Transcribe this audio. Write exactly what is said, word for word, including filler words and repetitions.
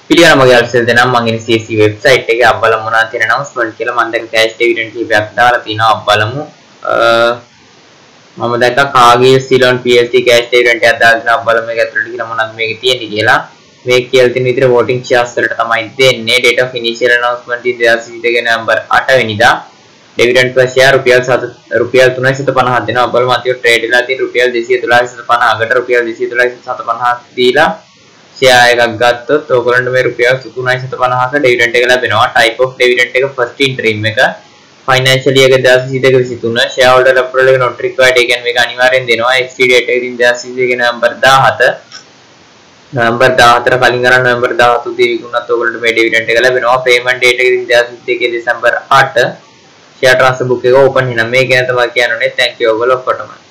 පිළිගන්න මගේ අල්සෙල් දෙනම් මම ඉන්නේ C E C වෙබ්සයිට් එකේ අප්බලමු මොනවද තියෙන announcement කියලා මම දැන් cash dividend කීපයක් දාලා තිනවා අප්බලමු මම දැක්කා CARGILLS CEYLON P L C cash dividend එකක් දාලා තිනවා අප්බලමු මේක ඇතුළට කියලා මොනවද මේකේ තියෙන්නේ කියලා මේක කියලා තියෙන විදිහට voting shares වලට තමයි දෙන්නේ date of initial announcement two thousand twenty නවැම්බර් eight වෙනිදා dividend per share රුපියල් රුපියල් three hundred fifty දෙනවා අප්බලමු අතිය trade වෙලා තියෙන රුපියල් two hundred thirteen කට රුපියල් two hundred fifty දීලා share එකක් ගත්තොත් ඔයගොල්ලන්ට මේ රුපියල් three hundred fifty ක dividend එක ලැබෙනවා type of dividend එක first interim එක financial year එක twenty twenty-three shareholder approval එක not required ඒ කියන්නේ මේක අනිවාර්යෙන් දෙනවා expiry date එක ඉතින් twenty twenty-three නවැම්බර් seventeen නවැම්බර් seventeen කලින් ගන්න නවැම්බර් seventeen දී විකුණුනත් ඔයගොල්ලන්ට මේ dividend එක ලැබෙනවා payment date එක ඉතින් twenty twenty-three December eight share transfer book එක open වෙනවා මේක ගැන තමයි කියන්න ඕනේ thank you ඔයගොල්ලෝ ඔක්කොටම